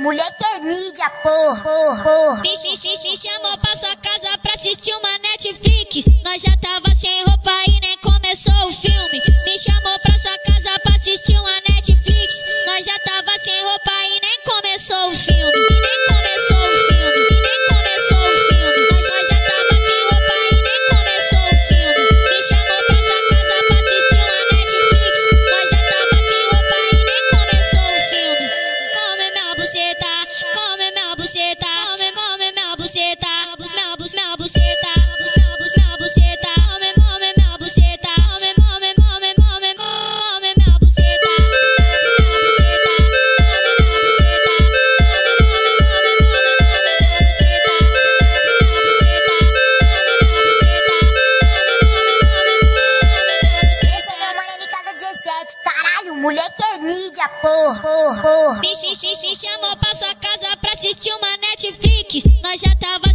moleque é mídia, porra. Me chamou pra sua casa pra assistir uma Netflix. Nós já tava sem roupa e nem começou o filme. Me chamou pra sua casa pra assistir uma Netflix. Nós já tava sem roupa e nem começou o filme. E nem começou o filme. E nem começou o filme. Nós já tava sem roupa e nem começou o filme. Me chamou pra sua casa pra assistir uma Netflix. Nós já tava sem roupa e nem começou o filme. Come minha buceta, come minha buceta, come minha buceta, minha buceta, minha buceta, come minha buceta, come minha buceta, Esse é meu mano MK17, caralho, moleque é mídia, porra. Me chamou pra sua casa pra assistir uma Netflix. Nós já tava